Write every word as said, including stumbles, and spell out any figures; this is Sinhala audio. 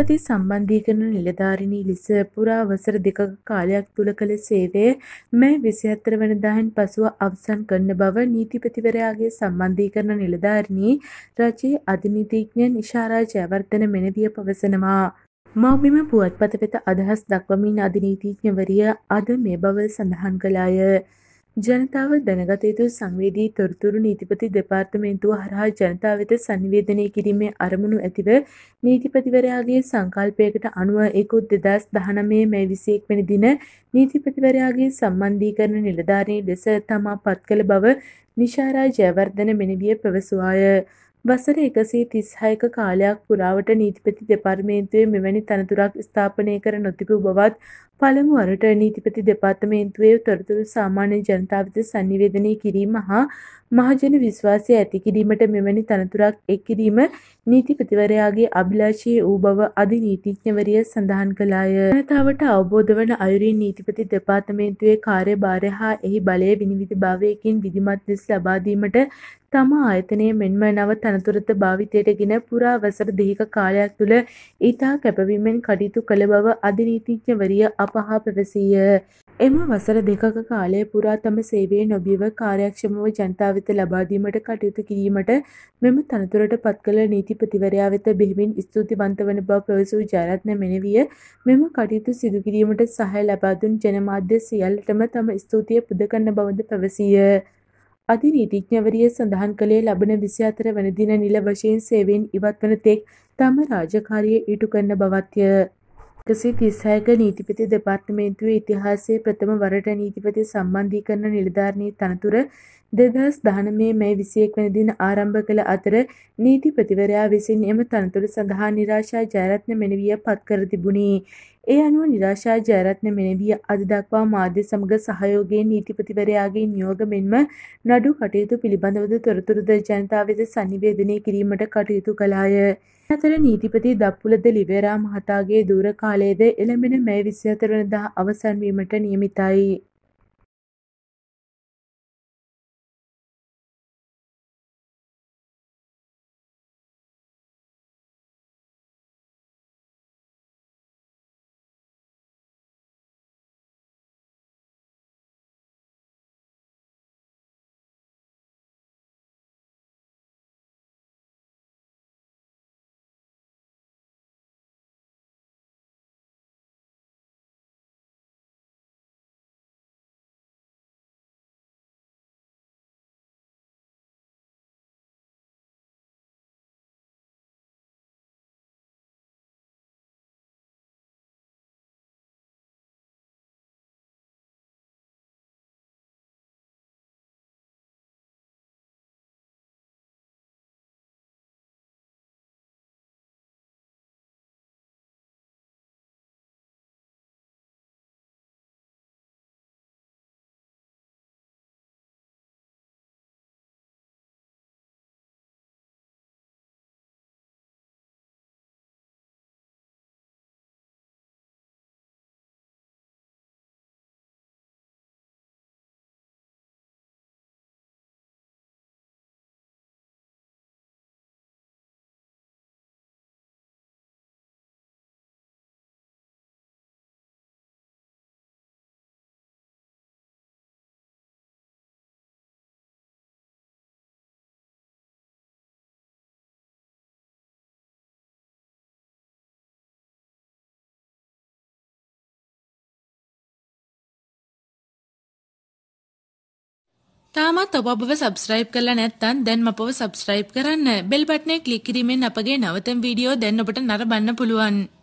නීතිපති සම්බන්ධීකරණ නිලධාරිණී ලෙස පුරා වසර දෙකක කාලයක් තුල කළ සේවය මැයි විසිහතර වෙනිදායින් පසුව අවසන් කරන බව නීතිපතිවරයාගේ සම්බන්ධීකරණ නිලධාරිණී රජයේ අධිනීතිඥ nishara ජයවර්ධන මෙනවිය පවසනවා. මව්බිම පුවත්පත වෙත අදහස් දක්වමින් අධිනීතිඥවරිය අද මේ බව සඳහන් කළාය. ජනතාව දැනගත යුතු සංවේදී තොරතුරු නීතිපති දෙපාර්තමේන්තුව හරහා ජනතාව වෙත sannivedanaya කිරීමේ අරමුණු ඇතිව නීතිපතිවරයාගේ සංකල්පයකට අනුව ඉකුත් දෙදහස් දහනවය මැයි විසිඑක වෙනි දින නීතිපතිවරයාගේ සම්බන්ධීකරණ නිලධාරීන් ලෙස තමා පත් කළ බව nishara ජයවර්ධන මෙනවිය පැවසුවාය. වසර එකසිය තිස්හයක කාලයක් පුරාවට නීතිපති දෙපාර්තමේන්තුවේ මෙවැනි තනතුරක් ස්ථාපනය කර නොතිබූ බවත් පළමු වරට නීතිපති දෙපාර්තමේන්තුවේ තොරතුරු සාමාන්‍ය ජනතාව වෙත sannivedanaya කිරීම හා මහජන විශ්වාසය ඇති කිරීමට මෙවැනි තනතුරක් එක් කිරීම නීතිපතිවරයාගේ අභිලාෂය වූ බව අධිනීතිඥවරිය සඳහන් කළාය. ජනතාවට අවබෝධ වන අයුරින් නීතිපති දෙපාර්තමේන්තුවේ කාර්යභාරය හා එහි බලය විනිවිද භාවයකින් විධිමත් ලෙස ලබා දීමට තම ආයතනය මෙන්ම නව තනතුරත භාවිතයට ගෙන පුරා වසර දෙකක කාලයක් තුළ ඊතා කැපවීමෙන් කටයුතු කළ බව අධිනීතිඥවරිය අපහා පැවසීය. එම වසර දෙකක කාලය පුරා තම සේවයේ නොබියව කාර්යක්ෂමව ජනතාව වෙත ලබා දීමට කටයුතු කිරීමට මෙම තනතුරට පත් කළ නීතිපතිවරයා වෙත බෙහෙවින් ස්තුතිවන්ත වන බව පැවසූ ජයරත්න මෙනවිය මෙම කටයුතු සිදු කිරීමට සහාය ලබා දුන් ජනමාධ්‍ය සියල්ලටම තම ස්තුතිය පුද කරන බවද පැවසීය. අධිනීතිඥවරිය සඳහන් කළේ ලබන විසිහතර වන දින නිල වශයෙන් සේවයෙන් ඉවත් වන තෙක් තම රාජකාරිය ඉටු කරන බවත්ය. එකසිය තිස්හයක නීතිපති දෙපාර්තමේන්තුවේ ඉතිහාසයේ ප්‍රථම වරට නීතිපති සම්බන්ධීකරණ නිලධාරිණී තනතුර දෙදහස් දහනවය මැයි විසිඑක වෙනි දින ආරම්භ කළ අතර නීතිපතිවරයා විසින් එම තනතුර සඳහා nishara ජයරත්න මෙනවිය පත් කර තිබුණි. ඒ අනුව nishara ජයරත්න මෙනවිය අද දක්වා මාධ්‍ය සමග සහයෝගයෙන් නීතිපතිවරයාගේ නියෝග මෙන්ම නඩු කටයුතු පිළිබඳවද තොරතුරුද ජනතාව වෙත sannivedanaya කිරීමට කටයුතු කළාය. අතර නීතිපති දප්පුලද ලිවේරා මහතාගේ දූර කාලයේද එළඹෙන මැයි විසිහතර වෙනිදා අවසන් වීමට නියමිතයි. තාමත් ඔබ අපව සබ්ස්ක්‍රයිබ් කරලා නැත්නම් දැන් අපව සබ්ස්ක්‍රයිබ් කරන්න. බෙල් බටනේ ක්ලික් කිරීමෙන් අපගේ නවතම වීඩියෝ දැන් ඔබට නරඹන්න පුළුවන්.